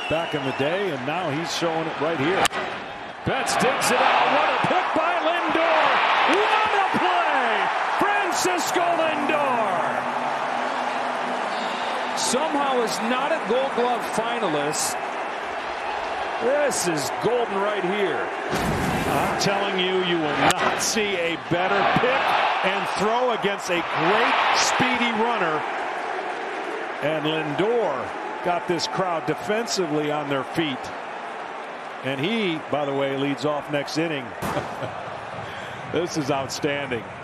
back in the day, and now he's showing it right here. Betts digs it out. What a pick by Lindor. What a play! Francisco Lindor somehow is not a Gold Glove finalist. This is golden right here. I'm telling you, you will not see a better pick and throw against a great speedy runner. And Lindor got this crowd defensively on their feet. And he, by the way, leads off next inning. This is outstanding.